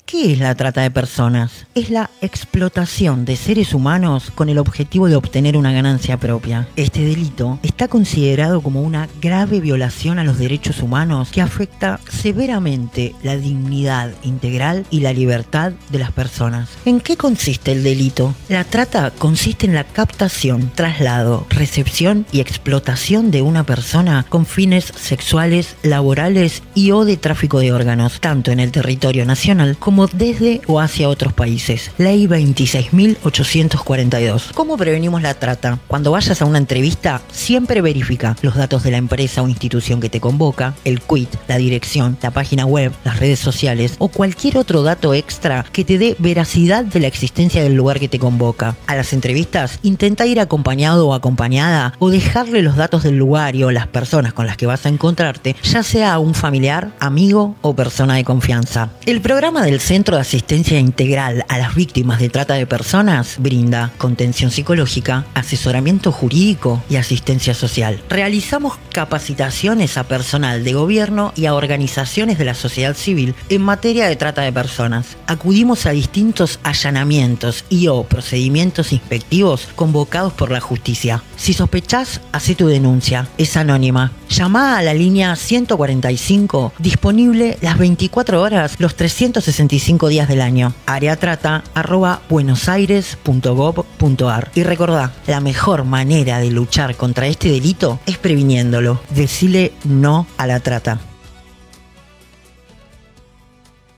¿Qué es la trata de personas? Es la explotación de seres humanos con el objetivo de obtener una ganancia propia. Este delito está considerado como una grave violación a los derechos humanos que afecta severamente la dignidad integral y la libertad de las personas. ¿En qué consiste el delito? La trata consiste en la captación, traslado, recepción y explotación de una persona con fines sexuales, laborales y o de tráfico de órganos, tanto en el territorio nacional como desde o hacia otros países. Ley 26.842. ¿Cómo prevenimos la trata? Cuando vayas a una entrevista, siempre verifica los datos de la empresa o institución que te convoca, el quit, la dirección, la página web, las redes sociales o cualquier otro dato extra que te dé veracidad de la existencia del lugar que te convoca. A las entrevistas, intenta ir acompañado o acompañada o dejarle los datos del lugar y o las personas con las que vas a encontrarte, ya sea a un familiar, amigo o persona de confianza. El programa del Centro de Asistencia Integral a las Víctimas de Trata de Personas brinda contención psicológica, asesoramiento jurídico y asistencia social. Realizamos capacitaciones a personal de gobierno y a organizaciones de la sociedad civil en materia de trata de personas. Acudimos a distintos allanamientos y o procedimientos inspectivos convocados por la justicia. Si sospechás, hacé tu denuncia. Es anónima. Llamá a la línea 145, disponible las 24 horas, los 365 días del año. areatrata@buenosaires.gov.ar. Y recordá, la mejor manera de luchar contra este delito es previniéndolo. Decile no a la trata.